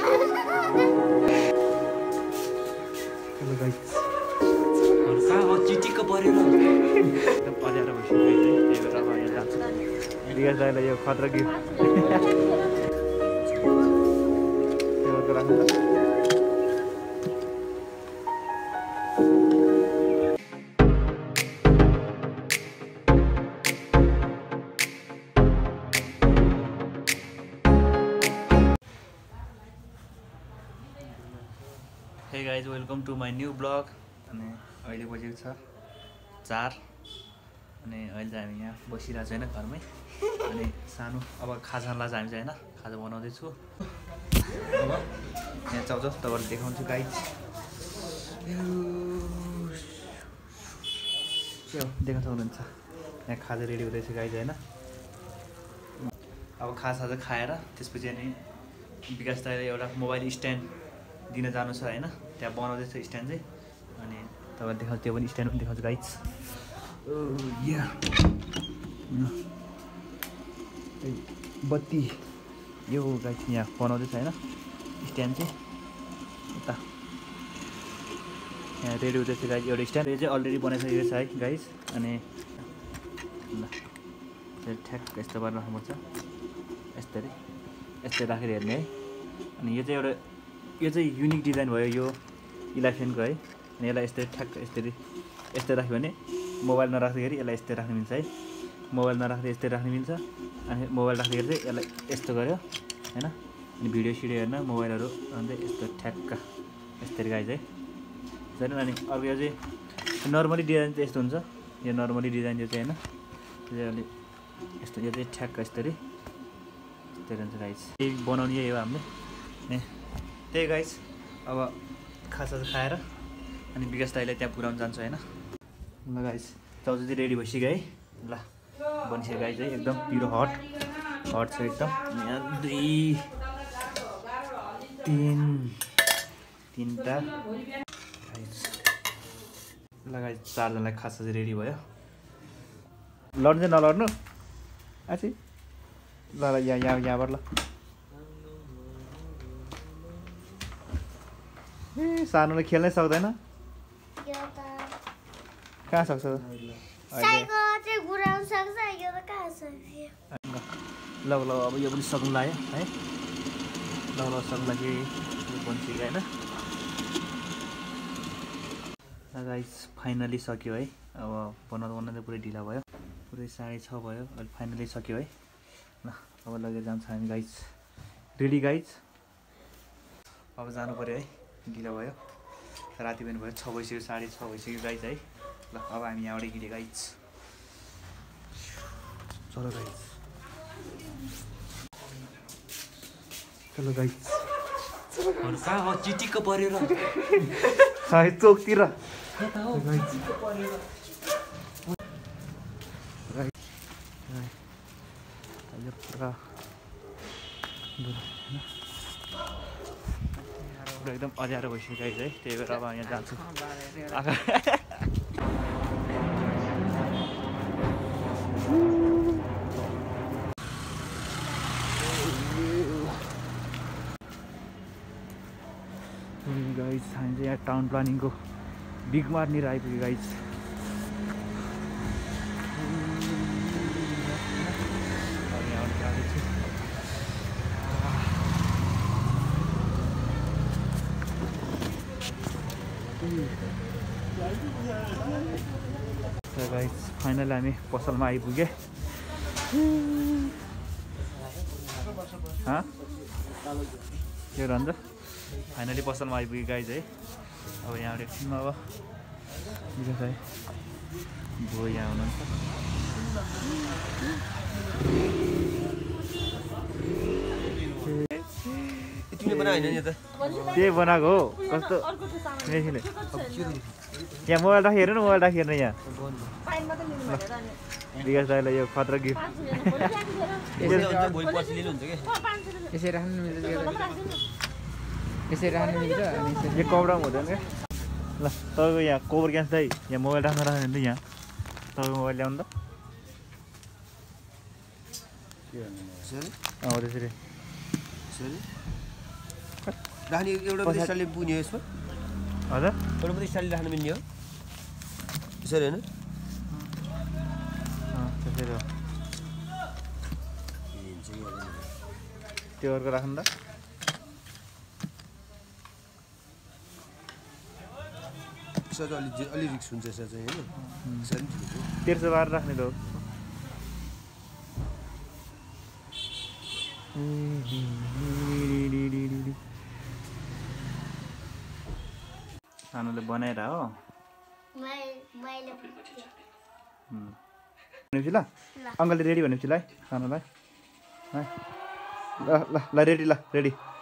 hello guys चिटिक्क परेर एकदम अँध्यारो भइसक्यो है त्यही भएर अब यहाँ जान्छु विकास दाइलाई यो खतरा गिफ्ट राख्नु hey guys welcome to my new blog अनि अहिले बजेको छ 4 अनि अहिले चाहिँ हामी यहाँ बसिरहेको छैन घरमै अनि सानो अब खाजालाई चाहिँ हामी चाहिँ होइन खाजा बनाउँदैछु अब यहाँ चाउचाउ तपाईँहरू देखाउँछु गाइज के हो देख्न सक्नुहुन्छ यहाँ खाजा रेडी हुँदैछ गाइज होइन अब खाजा खाएर त्यसपछि अनि विकास दाइलाई एउटा मोबाइल स्ट्यान्ड दिन जानु छ होइन त्यहाँ बनाउँदैछ स्ट्यान्ड चाहिँ अनि तपाईँले देखाउँछ त्यो पनि स्ट्यान्ड पनि देखाउँछु गाइज बत्ती यो गाइज यहाँ बनाउँदैछ होइन स्ट्यान्ड चाहिँ यता यहाँ रेडी हुँदैछ गाइज एउटा स्ट्यान्ड यो चाहिँ अलरेडी बनाइसकेको छ है गाइज अनि ल ठ्याक्क यस्तो पारेर राख्नुपर्छ यस्तरी यस्तै राखेर हेर्ने है अनि यो चाहिँ एउटा यो चाहिँ युनिक डिजाइन भयो यो इलेक्सनको है अनि यसलाई यस्तै ठ्याक्क यस्तै राख्यो भने मोबाइल नराख्दाखेरि यसलाई यस्तै राख्नु मिल्छ है मोबाइल नराख्दै यस्तै राख्नु मिल्छ अनि मोबाइल राख्दाखेरि चाहिँ यसलाई यस्तो गर्यो होइन अनि भिडियो सिडियो हेर्न मोबाइलहरू अन्त यस्तो ठ्याक्क यस्तरी गाइज है छैन अनि अब यो चाहिँ नर्मली डिजाइन चाहिँ यस्तो हुन्छ यो नर्मली डिजाइन यो चाहिँ होइन यो चाहिँ अलिक यस्तो यो चाहिँ ठ्याक्क यस्तरी हुन्छ गाइज यही बनाउने यही हो हामीले ए त्यही गाइज अब खाजा खाएर अनि विकास दाइलाई त्यहाँ पुऱ्याउनु जान्छु होइन ल गाइज चाउचाउ चाहिँ रेडी भइसक्यो है ल बनिसक्यो गाइज है एकदम पिरो हट छ एकदम यहाँ 2 3 3टा ल गाइज 4जनालाई खाजा चाहिँ रेडी भयो लड्नु चाहिँ नलड्नु आछि ल ल यहाँबाट ल ए सानोले खेल्नै सक्दैन कहाँ सक्छ ल ल अब यो पनि सक्नु लाग्यो है ल सक्नु लागि यो बनिसक्यो होइन गाइस फाइनली सक्यो है अब बनाउँदा पुरै ढिला भयो पुरै 6:30 भयो अहिले फाइनली सक्यो है ल अब लगेर जान्छ हामी गाइस रेडी गाइस अब जानु पर्यो है ढिलो भयो राति पनि भयो 6 बजिसक्यो 6:30 भइसक्यो गाइस है ल अब हामी यहाँबाट हिँड्यो गाइस चलो गाइस चलो गाइस कहाँ हो चिटिक्क परेर सायद चोकतिर एकदम अँध्यारो भइसक्यो गाइस है त्यही भएर अब यहाँ जान्छु गाइस हामी चाहिँ यहाँ टाउन प्लानिङको बिग मार्टनिर आइपुग्यो गाइस गाइस फाइनली हामी पसलमा आइपुगे के भन्छ फाइनली पसलमा आइपुगे गाइस है अब यहाँ एकछिनमा अब विकास है भो यहाँ हुनुहुन्छ त्यही बनाएको हो कस्तो यहाँ मोबाइल राखी हेर्नु मोबाइल राखी हेर्नु यहाँ विकास दाइलाई यो खतरा गिफ्ट यसरी राख्नु मिल्छ यो कभरमा हुँदैन क्या ल तपाईँको यहाँ कोबर ग्यास दाइ यहाँ मोबाइल राख्नु राख्नु नि यहाँ तपाईँको मोबाइल ल्याउनु त त्यसरी राख्ने एउटा मात्रै स्टाइलले पुग्ने हो यसमा हजुर एउटा मात्रै स्टाइलले राख्नु मिल्ने हो त्यसरी होइन त्यसरी हो त्यो अर्को राख्नु त यसमा चाहिँ अलि रिक्स हुन्छ यसमा चाहिँ होइन यसरी पनि ठिक हो 1312 राख्ने त हो सानोले बनाएर हो भनेपछि ल अङ्कलले रेडी भनेपछि ल सानोलाई ल ल ल रेडी